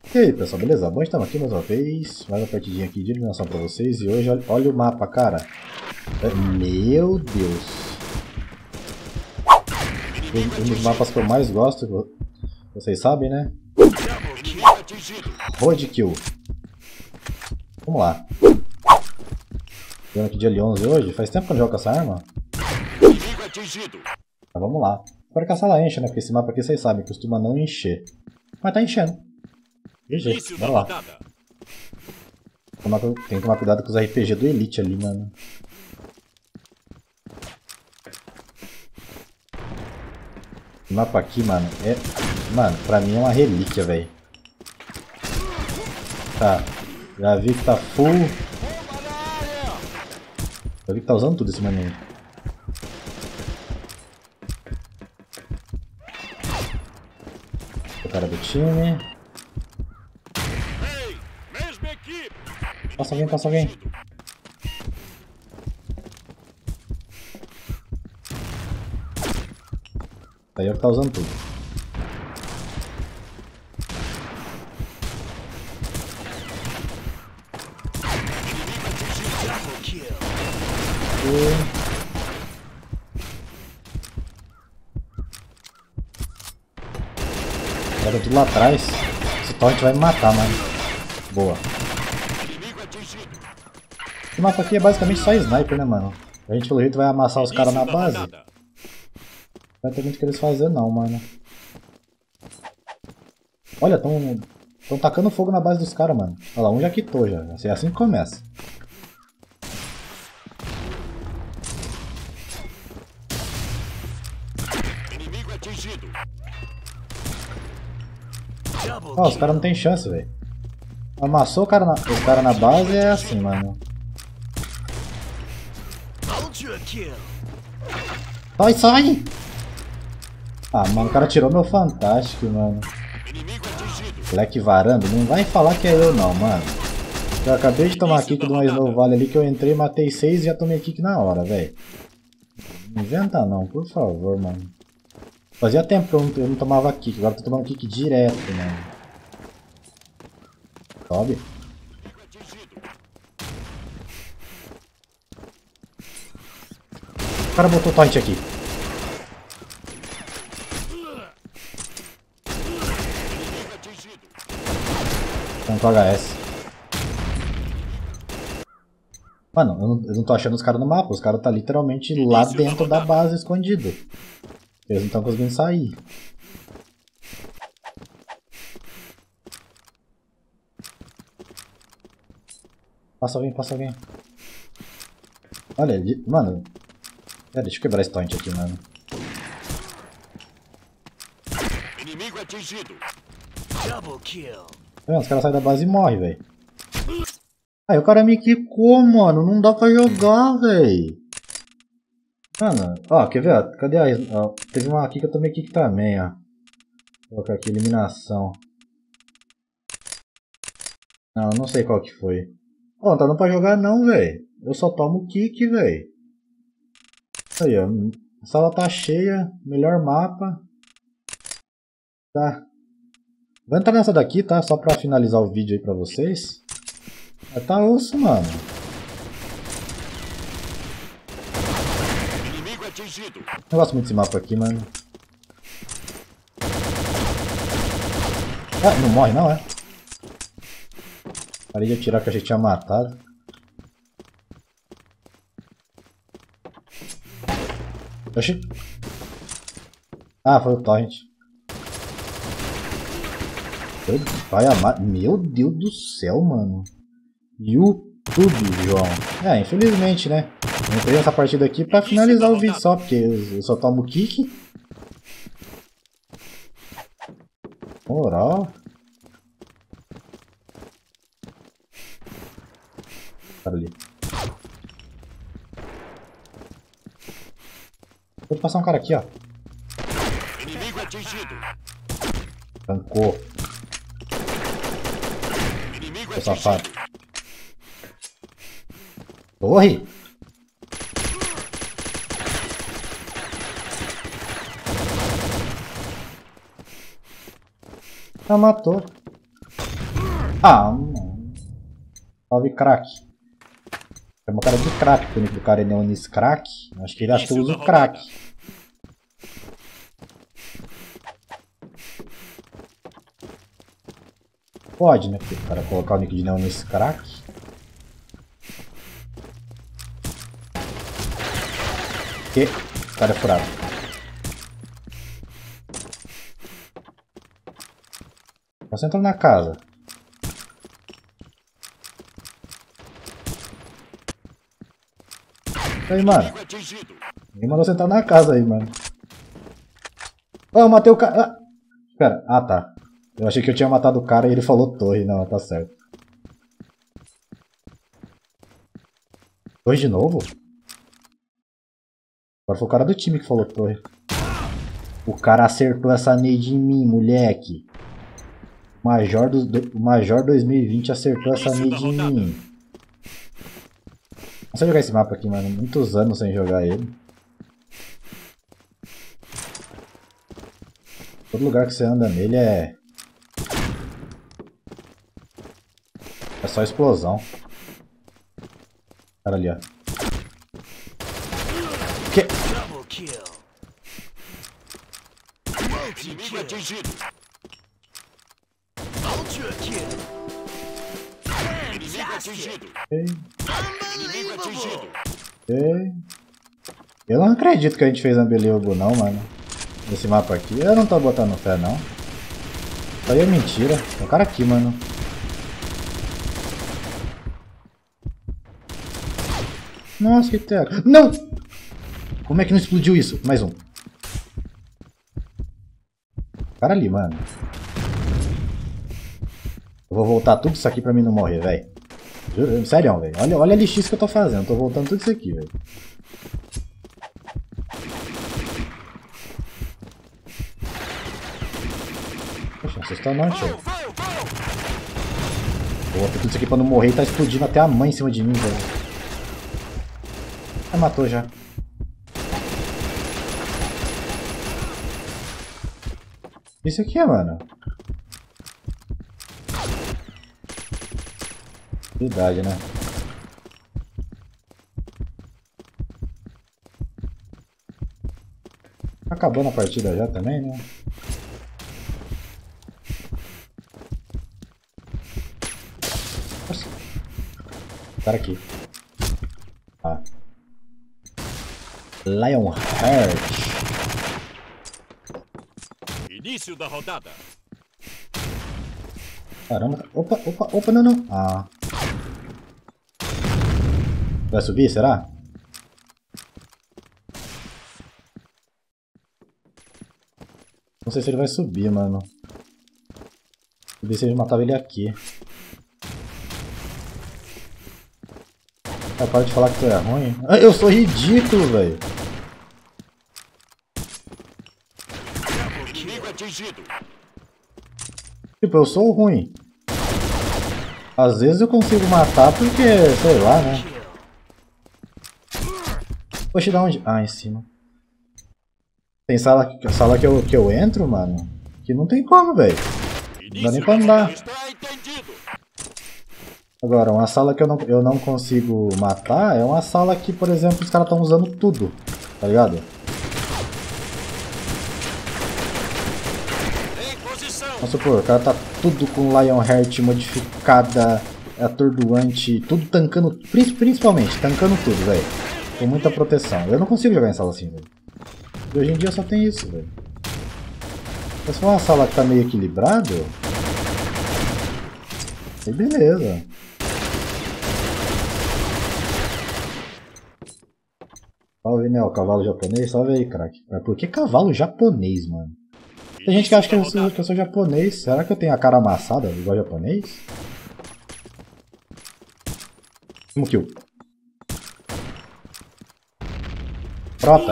E aí pessoal, beleza? Bom, estamos aqui mais uma vez, mais uma partidinha aqui de eliminação pra vocês. E hoje, olha o mapa, cara. Meu Deus. Um dos mapas que eu mais gosto, vocês sabem, né? Roadkill. Vamos lá. Jogando aqui de L11 hoje. Faz tempo que eu não jogo com essa arma. Mas vamos lá. Espero que a sala encha, né? Porque esse mapa aqui, vocês sabem, costuma não encher. Mas tá enchendo. GG, bora lá. Tem que tomar cuidado com os RPG do Elite ali, mano. Esse mapa aqui, mano, Mano, pra mim é uma relíquia, velho. Tá. Já vi que tá full. Já vi que tá usando tudo esse maninho. O cara do time. Passa alguém, passa alguém. Aí eu que tá usando tudo. Agora tudo lá atrás. Esse torrent vai me matar, mano. Boa. Esse mapa aqui é basicamente só sniper, né, mano? A gente pelo jeito vai amassar os caras na base. Não vai ter muito o que eles fazer não, mano. Olha, tão tacando fogo na base dos caras, mano. Olha lá, um já quitou já. É assim que começa. Ó, os caras não tem chance, velho. Amassou os cara na base é assim, mano. Sai, sai! Ah, mano, o cara tirou meu fantástico, mano. Black varando, não vai falar que é eu não, mano. Eu acabei de tomar kick de uma Snow Valley ali que eu entrei, matei 6 e já tomei kick na hora, velho. Não inventa não, por favor, mano. Fazia tempo que eu não tomava kick, agora eu tô tomando kick direto, mano. Sobe. O cara botou torrent aqui. Tanto HS. Mano, eu não tô achando os caras no mapa. Os caras tá literalmente lá dentro da base escondido. Eles não estão conseguindo sair. Passa alguém, passa alguém. Olha, mano. Deixa eu quebrar esse torrent aqui, mano. Inimigo atingido. Double kill. Os caras saem da base e morrem, velho. Aí o cara me quicou, mano. Não dá pra jogar, velho. Mano, ó, quer ver? Ó, cadê a... Ó, teve uma aqui que eu tomei kick também, ó. Vou colocar aqui, eliminação. Não, não sei qual que foi. Ó, não tá dando pra jogar não, velho. Eu só tomo kick, velho. Aí, ó. A sala tá cheia. Melhor mapa. Tá. Vou entrar nessa daqui, tá? Só pra finalizar o vídeo aí pra vocês. Mas tá osso, mano. Não gosto muito desse mapa aqui, mano. Ah, não morre não, é? Parei de atirar que a gente tinha matado. Oxi. Ah, foi o torrent. Vai amar. Meu Deus do céu, mano. YouTube, João. Infelizmente, né? Eu entrei nessa partida aqui pra finalizar o vídeo só, porque eu só tomo kick. Moral. Cara ali. Vou passar um cara aqui, ó. Inimigo atingido. Tancou. Seu safado. Torre! Ah, matou. Ah, não. Salve, crack. É uma cara de crack, porque o nick do cara é Neonis Crack. Acho que ele acha que eu uso crack. Pode, né? Porque o cara colocar o nick de Neonis Crack. Que? O cara é furado. Você entrou na casa. Aí, mano. Ninguém mandou você entrar na casa aí, mano. Oh, eu matei o cara. Ah. Pera. Ah, tá. Eu achei que eu tinha matado o cara e ele falou torre. Não, tá certo. Torre de novo? Agora foi o cara do time que falou torre. O cara acertou essa nade em mim, moleque. O Major 2020 acertou essa nade em mim. Não sei jogar esse mapa aqui, mano. Muitos anos sem jogar ele. Todo lugar que você anda nele é só explosão. Cara ali, ó. Que? Inimigo atingido. Inimigo atingido. Inimigo atingido. Eu não acredito que a gente fez Unbelievable não, mano. Nesse mapa aqui. Eu não tô botando fé, não. Isso aí é mentira. Tem um cara aqui, mano. Nossa, que teco. Não! Como é que não explodiu isso? Mais um. Cara ali, mano. Eu vou voltar tudo isso aqui pra mim não morrer, velho. Sério, velho. Olha a LX que eu tô fazendo. Tô voltando tudo isso aqui, velho. Poxa, vocês estão não, tio. Vou voltar tudo isso aqui pra não morrer e tá explodindo até a mãe em cima de mim, velho. Ah, matou já. Isso aqui é, mano. Verdade, né? Acabando a partida já também, né? Nossa. Cara aqui. Ah. Lionheart. Início da rodada. Caramba. Opa, não. Ah. Vai subir, será? Não sei se ele vai subir, mano. Subir se ele matava ele aqui. Ah, para de falar que tu é ruim. Ah, eu sou ridículo, velho. Tipo, eu sou ruim. Às vezes eu consigo matar porque, sei lá, né? Poxa, da onde? Ah, em cima. Tem sala que eu entro, mano, que não tem como, velho. Não dá nem pra andar. Agora, uma sala que eu não consigo matar é uma sala que, por exemplo, os caras estão usando tudo, tá ligado? Vamos supor, o cara tá tudo com Lionheart modificada, atordoante, tudo tancando, principalmente, tancando tudo, velho. Com muita proteção. Eu não consigo jogar em sala assim, velho. Hoje em dia só tem isso, velho. Se for uma sala que tá meio equilibrado, aí beleza. Salve, né, o cavalo japonês. Salve aí, crack. Mas por que cavalo japonês, mano? Tem gente que acha que eu sou japonês. Será que eu tenho a cara amassada igual japonês? Um kill. Prota.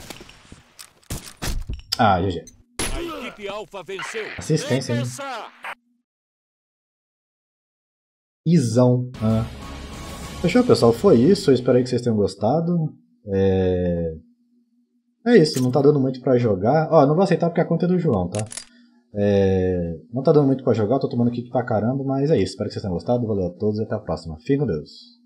Ah, GG. Assistência, hein? Isão. Ah. Fechou, pessoal? Foi isso. Eu espero que vocês tenham gostado. É isso, não tá dando muito pra jogar. Ó, não vou aceitar porque a conta é do João, tá? Não tá dando muito pra jogar, eu tô tomando kick pra caramba, mas é isso. Espero que vocês tenham gostado. Valeu a todos e até a próxima. Fiquem com Deus.